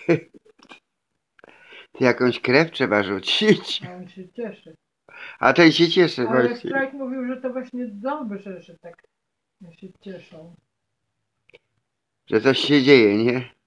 Jakąś krew trzeba rzucić. A on się cieszy. A ten się cieszy Ale właśnie. Strajk mówił, że to właśnie ząby, że tak się cieszą. Że coś się dzieje, nie?